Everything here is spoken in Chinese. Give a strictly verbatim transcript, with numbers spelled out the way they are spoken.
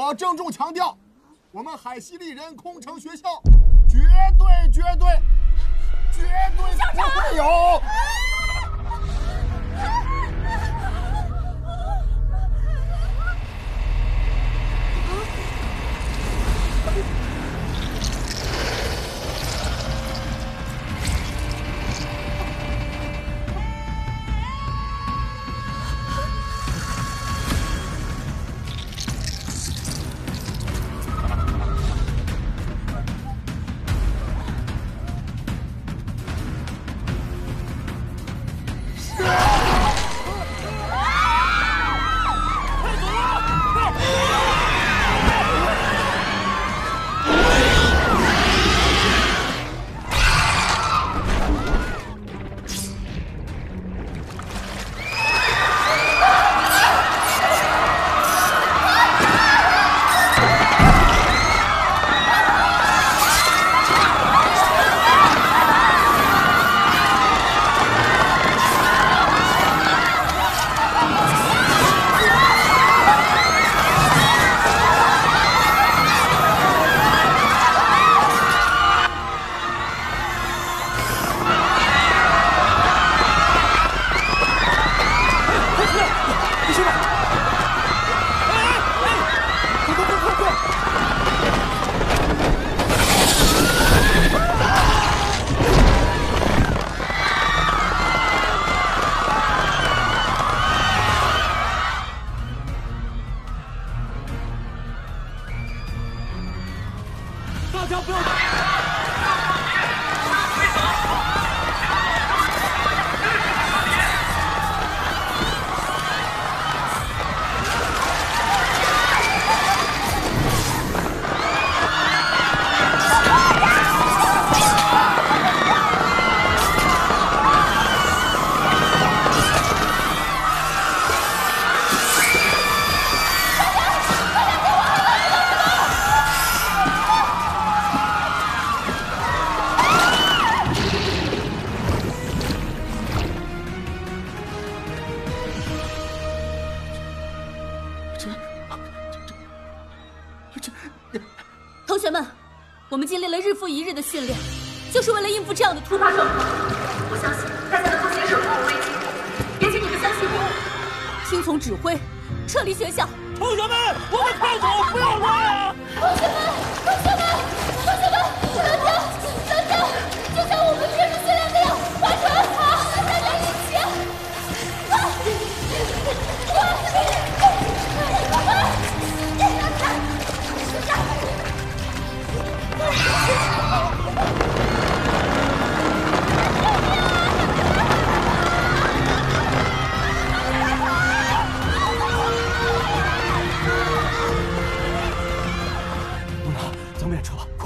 要郑重强调，我们海西丽人空乘学校绝对绝对绝对不会有。 同学们，我们经历了日复一日的训练，就是为了应付这样的突发状况。我相信大家能够携手度过危机，也请你们相信我，听从指挥，撤离学校。 同学们，我们快走，不要乱啊！ 同学们，同学们，同学们，大家，大家，就像我们这次训练那样，划船，好，大家一起。啊！快！快！快！ 能拿，咱们也撤吧。